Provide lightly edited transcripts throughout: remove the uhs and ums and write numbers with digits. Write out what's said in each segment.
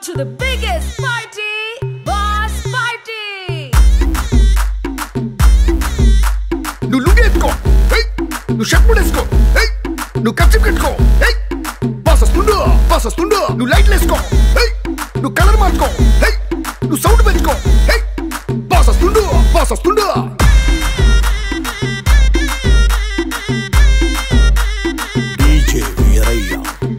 to the biggest party, Boss Party. నువ్వు లుగేసుకో, నువ్వు shirt ముడేసుకో, నువ్వు కప్చిప్ కట్టుకో, బాస్ వస్తుండు, నువ్వు లైట్లు వేసుకో, నువ్వు కలర్ మార్చుకో, నువ్వు సౌండ్ పెంచుకో, బాస్ వస్తుండు. డీజే వీరయ్య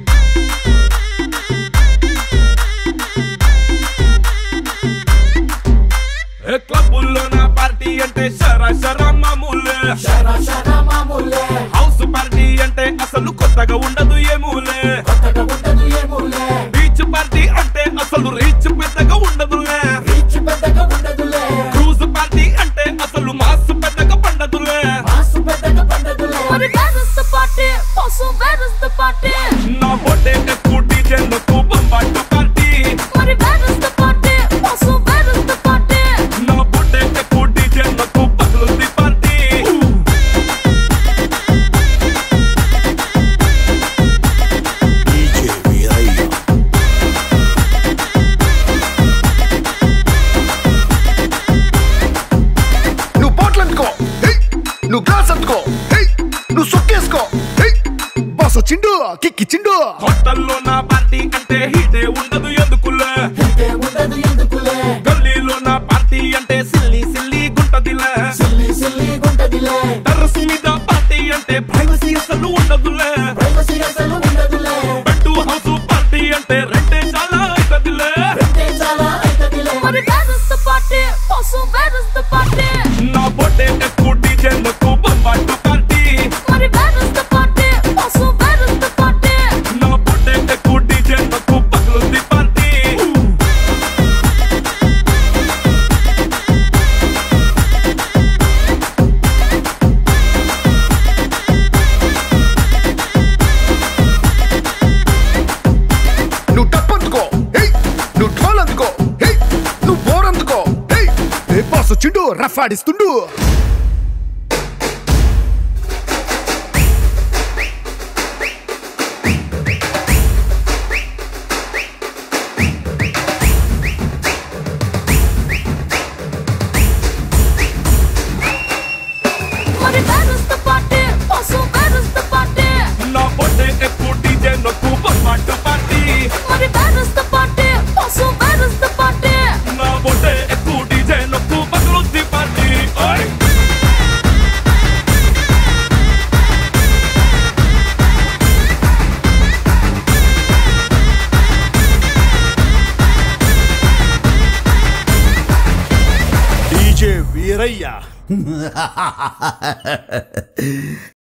క్లబ్బుల్లో నా పార్టీ అంటే షరా మామూలే హౌస్ పార్టీ అంటే అసలు కొత్తగా ఉండదు ఏమూలే బీచ్ పార్టీ అంటే అసలు రీచ్ పెద్దగా ఉండదులే క్రూజ్ పార్టీ అంటే అసలు మాస్ పెద్దగా పండదులే But where is the party? Also, where is the party? నా బొట్టే ఎక్కువ డీజే నొక్కు బొంబాటు party But where is the party? Also, where is the party? నా బొట్టే ఎక్కువ డీజే నొక్కు పగలుంది పార్టీ డీజే వీరయ్య నువ్వు బాటిల్ అందుకో, నువ్వు గ్లాస్ అందుకో, నువ్వు సొక్కేసుకో, బాస్ వచ్చిండు, కిక్కిచ్చిండు. హోటల్లో నా పార్టీ అంటే హీటే ఉండదు ఎందుకులే గల్లీలో నా పార్టీ అంటే సిల్లి గుంటదిలే టెర్రస్ మీద పార్టీ అంటే ప్రైవసీ అసలు ఉండదులే బెడ్ హౌస్ పార్టీ అంటే రెంటే చాలా అవుతదిలే But where is the party? Also, where is the party? నా బొట్టే ఎక్కువ డీజే నొక్కు బొంబాటు party But where is the party? Also, where is the party? నా బొట్టే ఎక్కువ డీజే నొక్కు పగలుంది పార్టీ నువ్వు టప్ అందుకో, నువ్వు ఢోల్ అందుకో, నువ్వు బోర్ అందుకో, బాస్ వచ్చిండు, రఫ్ ఆడిస్తుండు. But where is the party? Also, where is the party? నా బొట్టే ఎక్కువ డీజే నొక్కు బొంబాటు party But where is the party? Also, where is the party? నా బొట్టే ఎక్కువ డీజే నొక్కు పగలుంది పార్టీ ఓయ్ డీజే వీరయ్య